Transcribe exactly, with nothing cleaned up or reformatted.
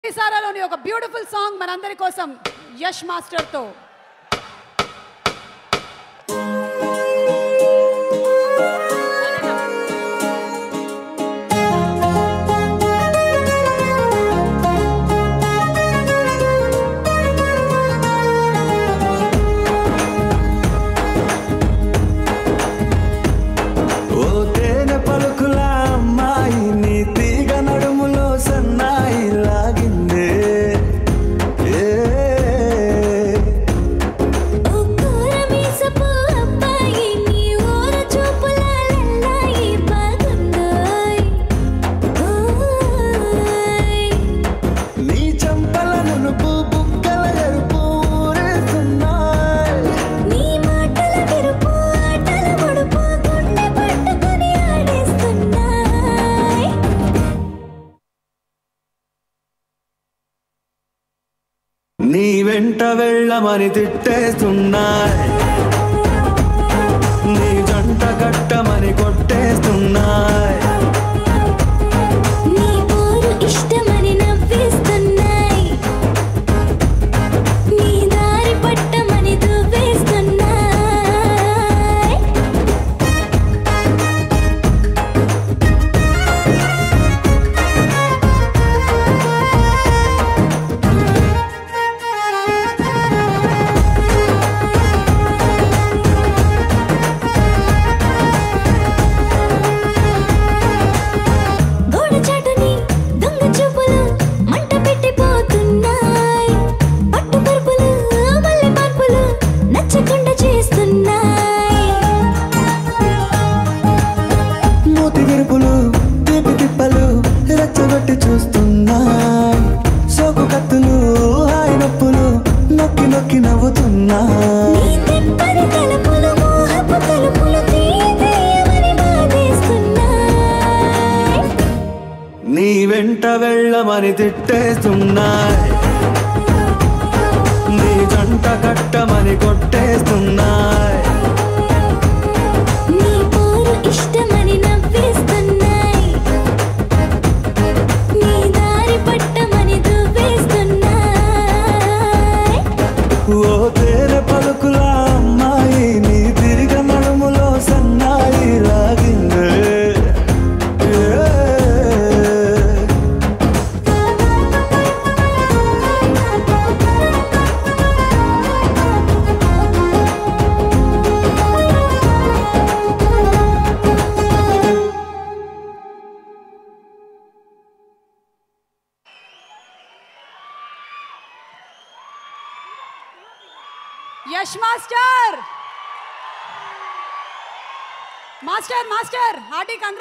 సారాలోని ఒక beautiful song మనందరి కోసం యష్ మాస్టర్ తో నీ వెంట వెళ్ళమని తిట్టేస్తున్నాయి, నీ జంట కట్టమని కొట్టేస్తున్నాయి, నీ పోరు ఇష్టమని నవ్వేస్తున్నాయి, నీ దారి పట్టమని దువ్వేస్తున్నాయి. చూస్తున్నాయి సోకు కత్తులు హాయి నొప్పులు నొక్కి నొక్కి నవ్వుతున్నాయి. నీ వెంట వెళ్ళమని తిట్టేస్తున్నాయి, నీ జంట కట్టమని కొట్టేస్తున్నాయి, నీ పోరు ఇష్టమని నవ్వేస్తున్నాయి, నీ దారి పట్టమని దువ్వేస్తున్నాయి. ఓ తేనె పలుకుల అమ్మాయి నీ తిరిగ నడుములో సన్నాయి లాగిందే. यश मास्टर मास्टर मास्टर हार्टी कांग्रेस।